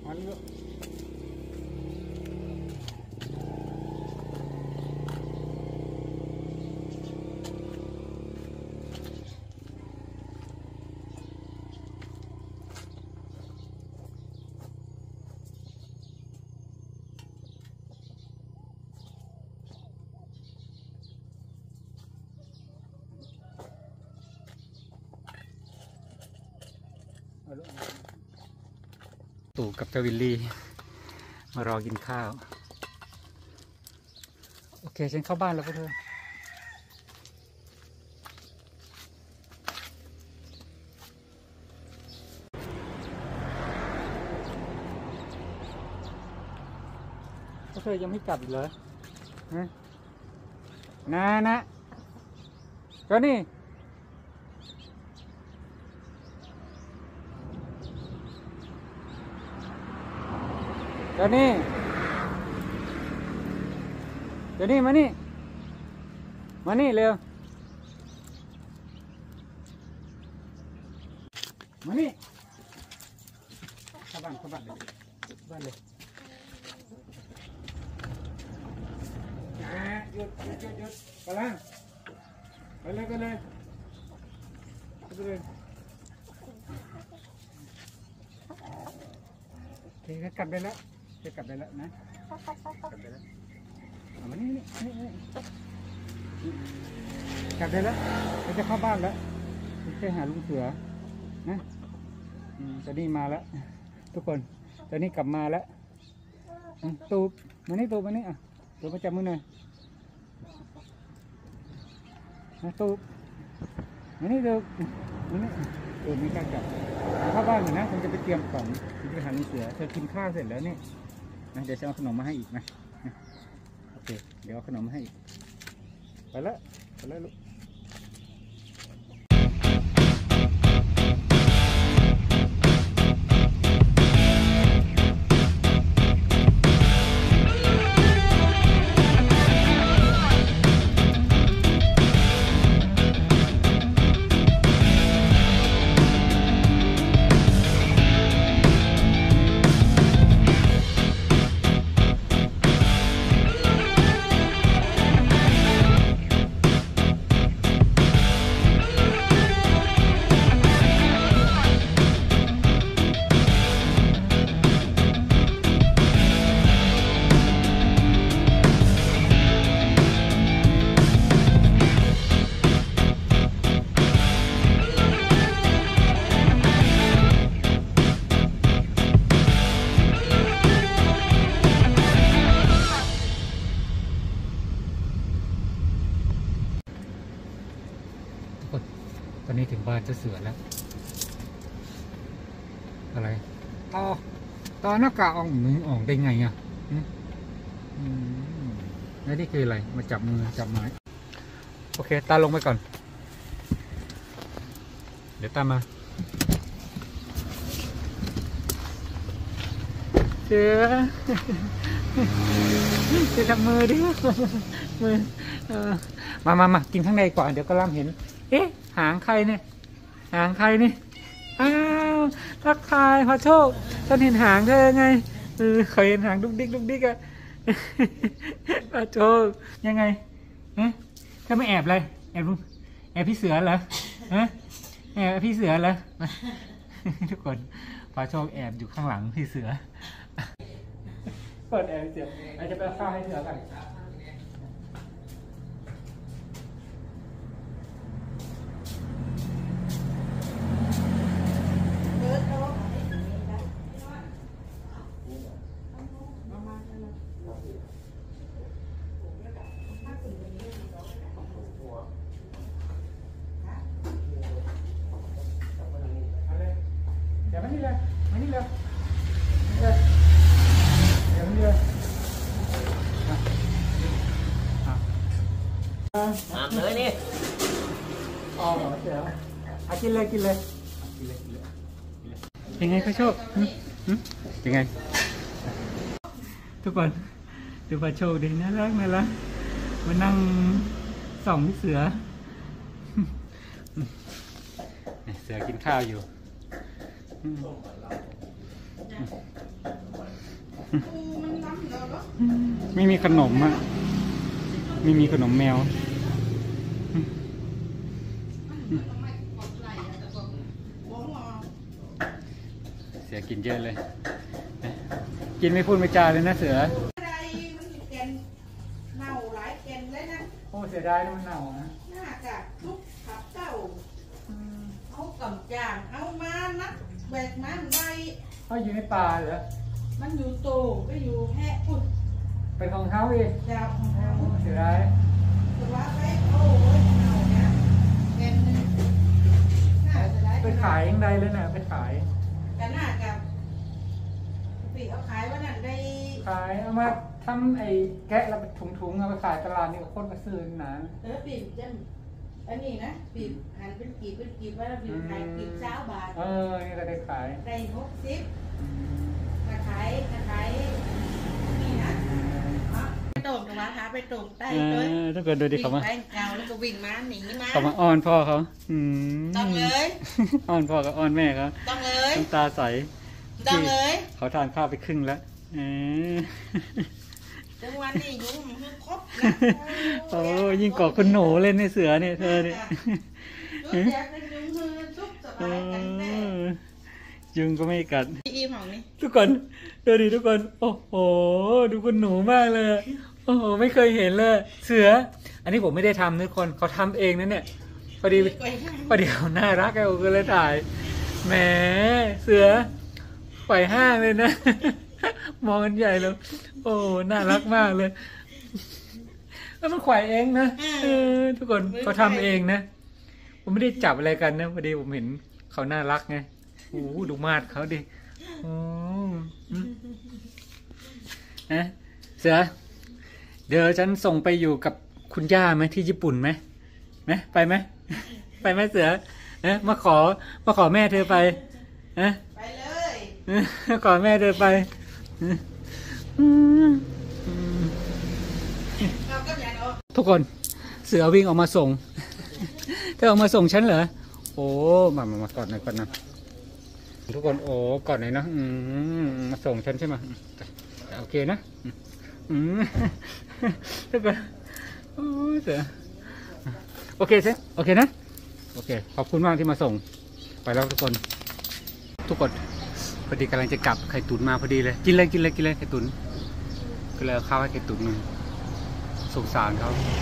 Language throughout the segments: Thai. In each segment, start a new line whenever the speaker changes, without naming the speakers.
มันตู่กับเจวิลลี่มารอกินข้าวโอเคฉันเข้าบ้านแล้วพวกเธอพวกเธอยังไม่กลับอีกเหรอนะก็นี่เดี๋ยวนี้มานี่เร็วมานี่เข้าบ้านเลยหยุดไปเลยโอเคกลับได้แล้วนะกลับได้แล้วมานี่กลับได้แล้วเราจะเข้าบ้านแล้วไปหาลุงเสือนะตอนนี้มาแล้วทุกคนตอนนี้กลับมาแล้วตูบมานี่อ่ะตูบมาจับมือหน่อยตูบมานี่ตูบไม่กล้าจับเข้าบ้านหน่อยนะผมจะไปเตรียมของไปหาลุงเสือเธอกินข้าวเสร็จแล้วนี่นะเดี๋ยวจะเอาขนมมาให้อีกนะโอเคเดี๋ยวเอาขนมมาให้อีกไปแล้วลูกตอนนี้ถึงบ้านเจ้าเสือแล้วอะไรต่อหน้ากากออกมือออกได้ไงอ่ะแล้วนี่คืออะไรมาจับมือจับไม้โอเคตาลงไปก่อนเดี๋ยวตามมาเสือจะจับมือดิมือมากินข้างในก่อนเดี๋ยวก็ล่ำเห็นเอ๊ะหางใครเนี่ยอ้าวทักทายพระโชคฉันเห็นหางเธอไงเคยเห็นหางดุกดิกอะพระโชคยังไงถ้าไม่แอบเลยแอบพี่เสือเหรอแอบพี่เสือเหรอทุกคนพระโชคแอบอยู่ข้างหลังพี่เสือเปิดแอบเสืออาจจะไปข้าวให้เสือกันมานี่เลยเลยนี่อ๋อเดี๋ยวกินเลยยังไงพระโชคยังไงทุกคนดูพระโชคดีน่ารักมานั่งส่องพี่เสือกินข้าวอยู่ไม่มีขนมอ่ะไม่มีขนมแมวเสือกินเยอะเลยกินไม่พูดไม่จาเลยนะเสือโอ้เสียดายมันเน่านะ
น่าจะลุกขับเจ้าเอากำจางเอามานักแบกมันไว้
เขาอยู่ในป่าเหรอ
มันอยู่โตก็อยู่แพะพุ่น
เป็นของเขาเอง
ยาวของเขา
เสียดาย
แต่ว่าไว้โอ้ยเอาเนี่ยแกนนึงน่าจะได้
ไปขายยังไงเลยนะไปขาย
แต่น่ากับปีเอาขายว่านั่นได้
ขายเอามาทำไอ้แกะแล้วไปถุงๆเอาไปขายตลาดนี่ก็คนมาซื้อหนา
ปีบจะอันนี้นะปีบหันเป็นกีบว่าปีบขายกีบ20 บาท
นี่ก็ได้ขาย
ได้60กระขายนี่นะไปตรงกับว่าหาไปตรงใต้เลย
ถ้าเกิดดูดิเขามา
ไปเกาแล้วก็วิ่งมาหนีมา
เขามาอ้อนพ่อเขา
ต้องเลย
อ้อนพ่อกับอ้อนแม่เขา
ต้องเลย
น้ำตาใส
ต้องเลย
เขาทานข้าวไปครึ่งแล้ว
จังวันนี้ยุ่งมันครบ
โอ้ยิ่งกว่าคุณหนูเล่นในเสือเนี่ยเธอเนี่ยยุงก็ไม่กัดทุกคนดูดิทุกคนโอ้โหดูคุณหนูมากเลยโอ้โหไม่เคยเห็นเลยเสืออันนี้ผมไม่ได้ทำทุกคนเขาทำเองนะเนี่ยพอดีเขาน่ารักไงผมก็เลยถ่ายแหมเสือปล่อยห้างเลยนะมองกันใหญ่เลยโอ้น่ารักมากเลยแล้วมันไขว่เองนะทุกคนเขาทำเองนะผมไม่ได้จับอะไรกันนะพอดีผมเห็นเขาน่ารักไงโอ้ดูมาดเขาดิโอ้นะเสือเดี๋ยวฉันส่งไปอยู่กับคุณย่าไหมที่ญี่ปุ่นไหมนะไปไหมไปไหมเสือนะมาขอแม่เธอไปนะ
ไปเลย
ขอแม่เธอไปทุกคนเสือวิ่งออกมาส่งเธอออกมาส่งฉันเหรอโอ้มากอดหน่อยก่อนนะทุกคนโอ้กอดหน่อยนะมาส่งฉันใช่ไหมโอเคนะทุกคนโอ้เสือโอเคใช่โอเคนะโอเคขอบคุณมากที่มาส่งไปแล้วทุกคนพอดีกำลังจะกลับไข่ตุ๋นมาพอดีเลยกินเลยไข่ตุ๋นก็เลยเอาข้าวให้ไข่ตุ๋นหนึ่งสงสาร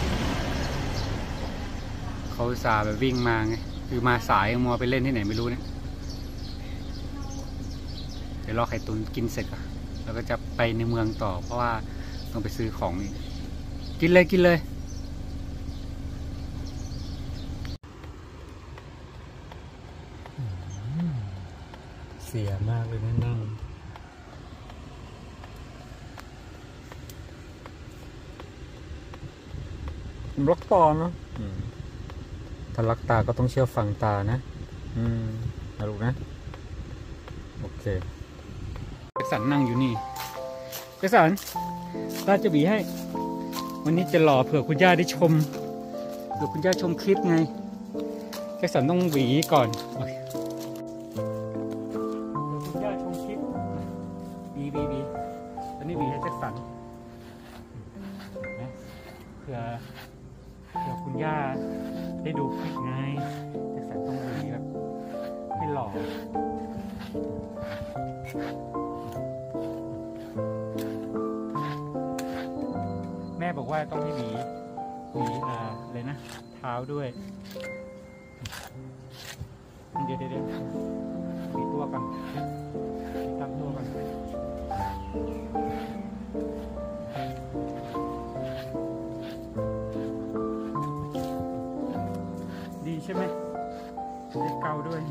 เขาสาแบบวิ่งมาไงคือมาสายมัวไปเล่นที่ไหนไม่รู้เนี่ยเดี๋ยวรอไข่ตุ๋นกินเสร็จก่อนแล้วก็จะไปในเมืองต่อเพราะว่าต้องไปซื้อของนี่กินเลยเสียมากเลยนั่งรักตานะถ้ารักตาก็ต้องเชื่อฟังตานะนะลูกนะโอเคเจสันนั่งอยู่นี่เจสันตาจะบีให้วันนี้จะหล่อเผื่อคุณย่าได้ชมเผื่อคุณย่าชมคลิปไงเจสันต้องหวีก่อนนี่บีให้แจ็คสันเผื่อคุณย่าได้ดูคลิปไงแจ็คสันต้องดูแบบให้หล่อแม่บอกว่าต้องให้บีเลยนะเท้าด้วยเดี๋ยวบีตัวกันตั้งตัวกันดีใช่ไหมได้เกาด้วย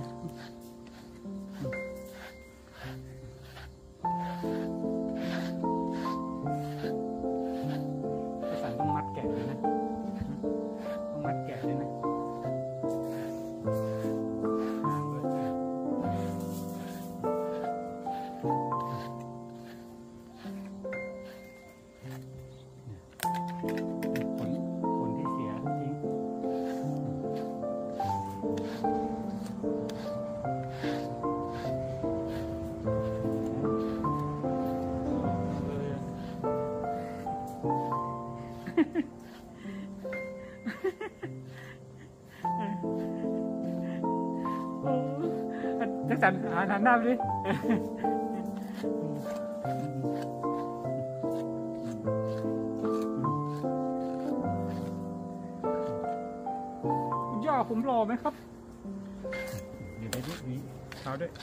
สันต้องมัดแกะเลยนะต้องมัดแกะเลยนะกสันหันหน้าไปดิย่าผมรอไหมครับเดี๋ยวไปดิมีเท้าด้วย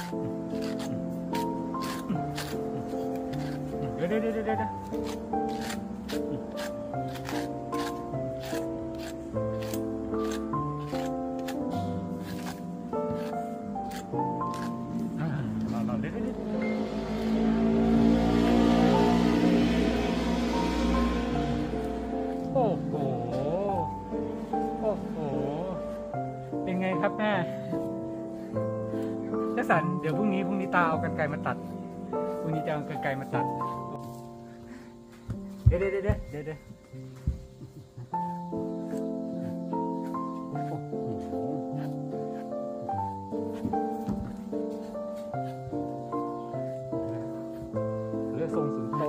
เดี๋ยวโอ้โหเป็นไงครับแม่เจ้าสันเดี๋ยวพรุ่งนี้ตาเอากรรไกรมาตัดพรุ่งนี้จะเอากรรไกรมาตัดเดี๋ยวเรื่องทรงสิงโต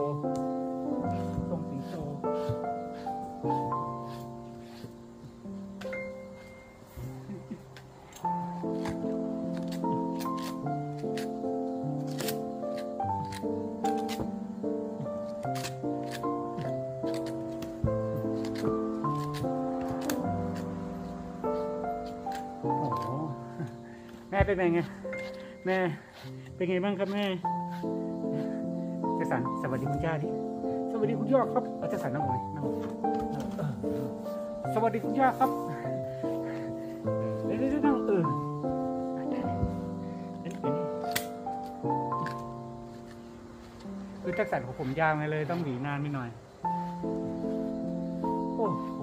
แม่เป็นไงแม่เป็นไงบ้างครับแม่เจสันสวัสดีคุณย่าดิสวัสดีคุณย่าครับเจสันนั่งลงสวัสดีคุณย่าครับเดี๋ยวนั่งคือเจสันของผมยาวไงเลยต้องหวีนานไปหน่อยโอ้โห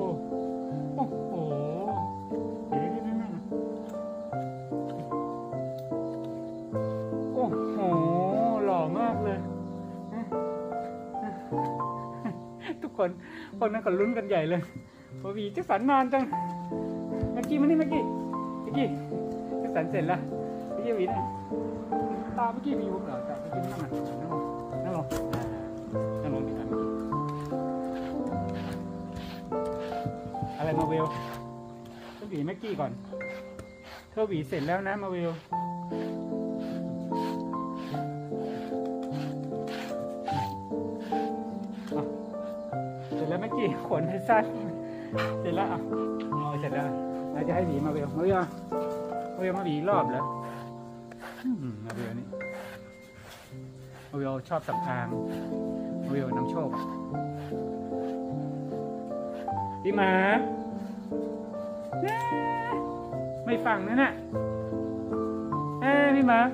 คนนั้นก็ลุ้นกันใหญ่เลยพอวีเจสันนานจังเมื่อกี้เจสันเสร็จแล้วเมื่อกี้วีนะตาเมื่อกี้วีผมเหรอแต่เมื่อกี้นั่งลงดีกว่าอะไรมาเวลต้องหวีเมื่อกี้ก่อนเธอหวีเสร็จแล้วนะมาเวลแล้วเมื่อกี้ขนให้สั้นเสร็จแล้วเสร็จแล้วเราจะให้หวีมาเวลมาหวีรอบแล้วมาเวลนี่มาเวลชอบสับทางมาเวลนำโชคพี่หมาไม่ฟังนะเนี่ยพี่หมา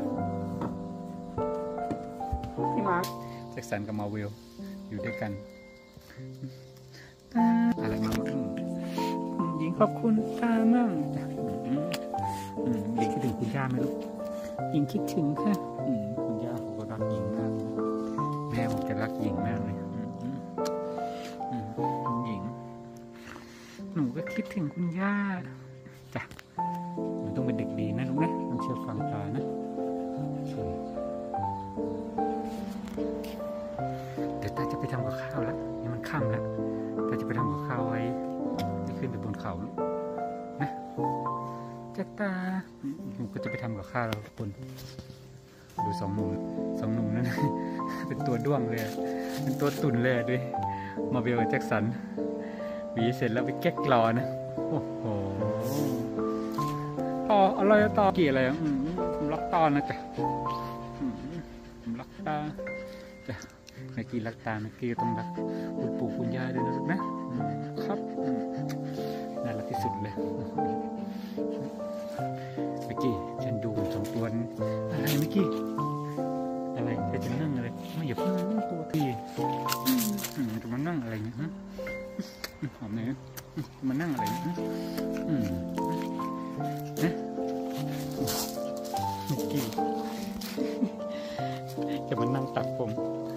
แจ็คสันกับมาเวลอยู่ด้วยกันอะไรมาหญิงขอบคุณตามั่งหญิงคิดถึงคุณย่าไหมลูกหญิงคิดถึงค่ะคุณย่าผมก็รักหญิงมากแม่ผมจะรักหญิงมากเลยหญิงหนูก็คิดถึงคุณย่าจ้ะหนูต้องเป็นเด็กดีนะลูกนะต้องเชื่อฟังตานะเดี๋ยวตาจะไปทำกับข้าวแล้วนี่มันค่ำแล้วเราจะไปทำกับข้าวไว้จะขึ้นไปบนเขานะจักตาผมก็จะไปทำกับข้าวเราคนดูสองหนุ่มนั่น เป็นตัวด้วงเลยเป็นตัวตุ่นเลยด้วยมาเบลกับแจ็คสันหวีเสร็จแล้วไปแก๊กรอนะโอ้โหต่ออะไรต่อกี่อะไรผมรักตานะจ๊ะผมรักตาจ้ะเมื่อกี้รักตาเมื่อกี้ต้องรักคุณปู่คุณย่าด้วยนะลูกนะครับน่ารักที่สุดเลยเมื่อกี้ฉันดูสองตัวนี้อะไรเมื่อกี้อะไรจะนั่งอะไรไม่อย่าเพิ่งนั่งตัวทีจะมานั่งอะไรเนี่ยหอมเลยมานั่งอะไรเนี่ยนะเมื่อกี้จะมานั่งตักผม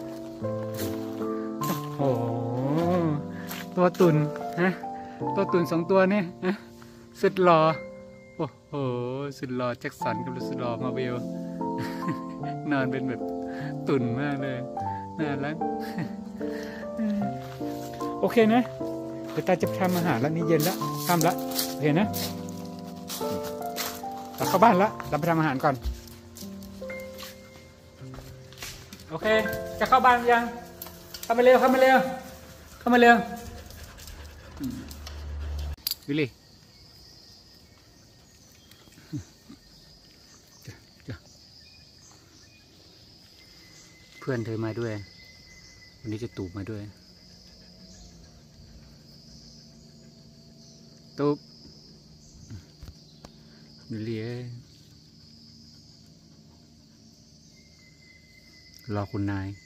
โอ้โหตัวตุนนะตัวตุนสองตัวนี่นะสุดหล่อโอ้โหสุดหล่อแจ็คสันกับสุดหล่อมาเวลนอนเป็นแบบตุนมากเลยน่ารักโอเคนะเดี๋ยวตาจะทำอาหารแล้วนี่เย็นแล้วทำละโอเคนะไปเข้าบ้านแล้วเราไปทำอาหารก่อนโอเคจะเข้าบ้านยังเข้ามาเร็วเข้ามาเร็วเข้ามาเร็ววิลลี่เพื่อนเธอมาด้วยวันนี้จะตูบมาด้วยตูบวิลลี่รอคุณนาย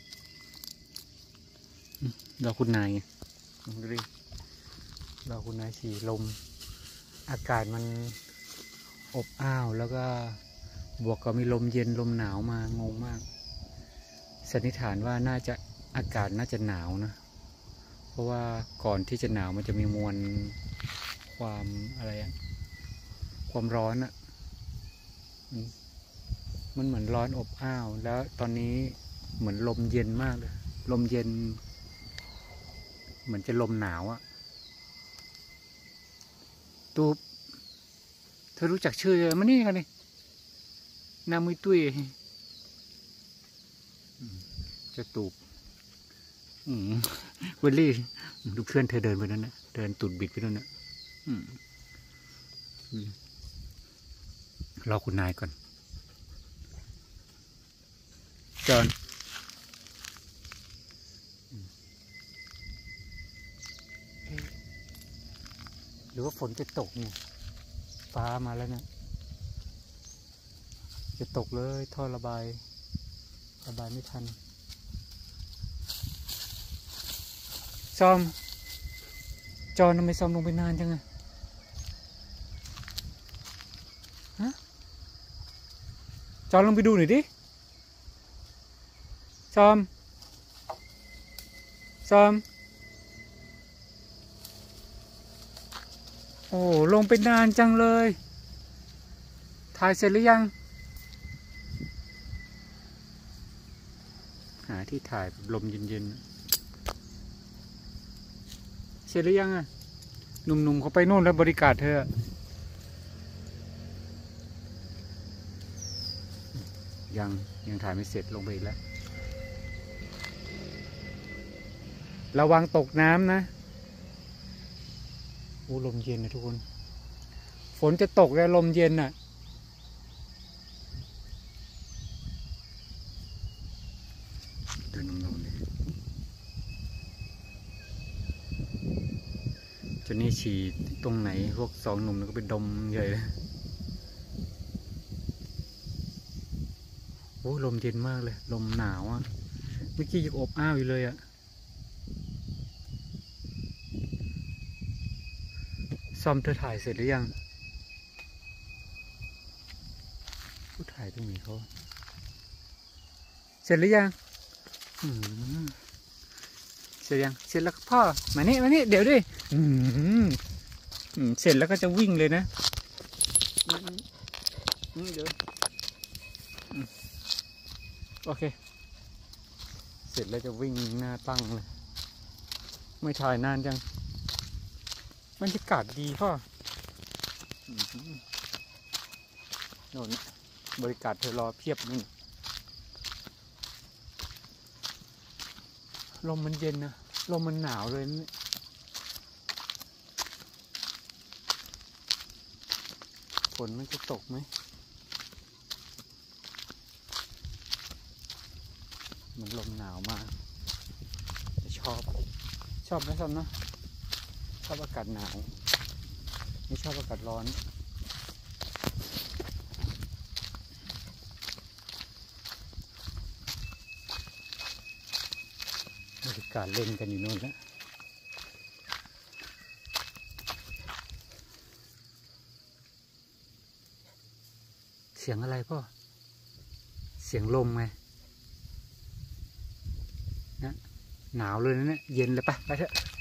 รอคุณนายวิลลี่รอคุณนายฉี่ลมอากาศมันอบอ้าวแล้วก็บวกกับมีลมเย็นลมหนาวมางงมากสันนิษฐานว่าน่าจะอากาศน่าจะหนาวนะเพราะว่าก่อนที่จะหนาวมันจะมีมวลความอะไรอะความร้อนอะมันเหมือนร้อนอบอ้าวแล้วตอนนี้เหมือนลมเย็นมากเลยลมเย็นเหมือนจะลมหนาวอะตูบเธอรู้จักชื่อเลยมานี่กันนี่นามุยตุ้ยจะตูบวิลลี่ดูเพื่อนเธอเดินไปนั่นนะเดินตูดบิดไปนั่นนะรอคุณนายก่อนจอนหรือว่าฝนจะตกเนี่ยฟ้ามาแล้วนะจะตกเลยท่อระบายไม่ทันซอมจอนทำไมซอมลงไปนานจังอะฮะจอนลงไปดูหน่อยดิซอมโอ้ลงไปนานจังเลยถ่ายเสร็จหรือยังหาที่ถ่ายลมเย็นๆเสร็จหรือยังอ่ะหนุ่มๆเขาไปโน่นแล้วบริการเธอยังถ่ายไม่เสร็จลงไปอีกแล้วระวังตกน้ำนะโอ้ลมเย็นนะทุกคนฝนจะตกแล้วลมเย็นน่ะดูนุ่มๆเลยจนนี่ฉี่ตรงไหนพวกสองหนุ่มก็ไปดมใหญ่เลยโอ้ลมเย็นมากเลยลมหนาวอ่ะเมื่อกี้ยังอบอ้าวอยู่เลยอ่ะซอมเธอถ่ายเสร็จหรือยังผู้ถ่ายตรงนี้เขาเสร็จหรือยังเสร็จยังเสร็จแล้วพ่อมานี่เดี๋ยวดิเสร็จแล้วก็จะวิ่งเลยนะเดี๋ยวโอเคเสร็จแล้วจะวิ่งหน้าตั้งเลยไม่ถ่ายนานจังบรรยากาศดีพ่อโน่นบริการเธอรอเพียบนี่ลมมันเย็นนะลมมันหนาวเลยนี่ฝนมันจะตกไหมมันลมหนาวมากชอบไหมชอบนะชอบอากาศหนาวไม่ชอบอากาศร้อนบรรยากาศเล่นกันอยู่นู่นแล้วเสียงอะไรพ่อเสียงลมไงนะหนาวเลยนะเนี่ยเย็นเลยไปเถอะ